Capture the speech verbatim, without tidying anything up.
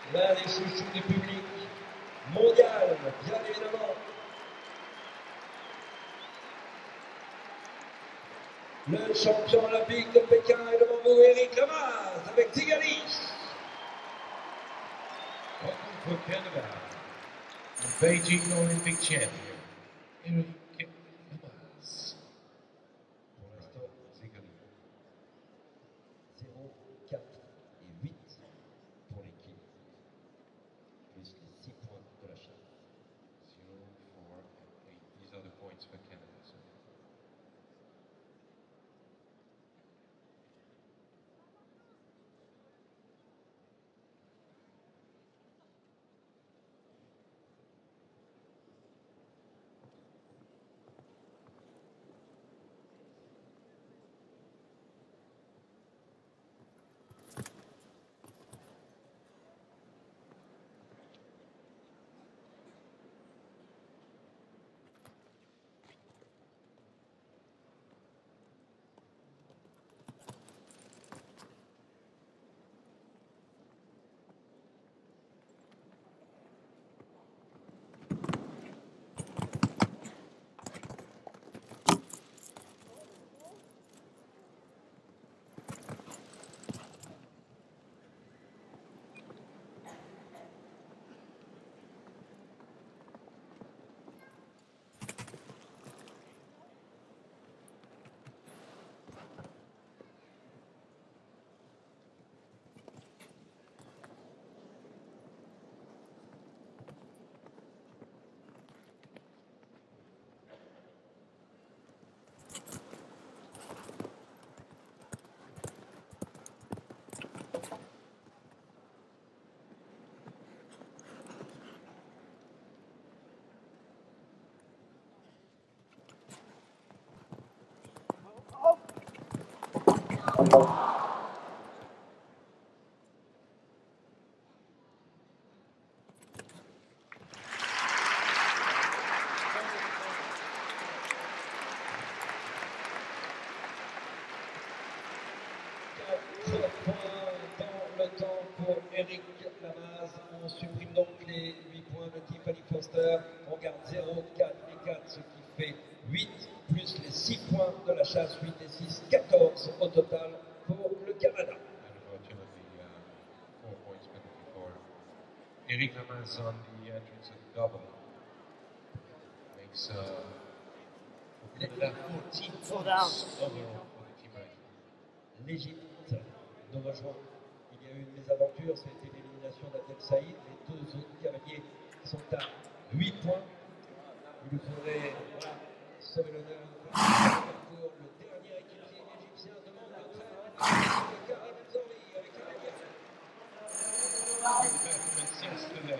l'un des chouchous du public mondial, bien évidemment. Le champion olympique de Pékin est devant vous, Eric Lamaze, avec Tigali. Welcome for Canada, the Beijing Olympic champion, Eric Lamaze. Pour l'instant, Tigali. zéro, quatre et huit pour l'équipe, plus les six points de la chasse. zero, four, and eight. These are the points for Canada. So. quatre points dans le temps pour Eric Lamaze. On supprime donc les huit points de Tiffany Foster. On garde zéro, quatre et quatre, ce qui fait huit, plus les six points de la chasse, huit et six, quatorze au total pour le Canada. Unfortunately, uh, four points penalty for Eric Lamaze on the entrance of double. Makes uh, for Canada fourteen points overall for the team right. L'Égypte nous rejoint. Il y a eu une mésaventure, c'était l'élimination d'Abdel Saïd. Les deux autres cavaliers sont à huit points. Il nous faudrait voilà, sauver l'honneur pour le dernier équipier égyptien demande le train de Karim Zouri avec la médiane. Few measurements yesterday.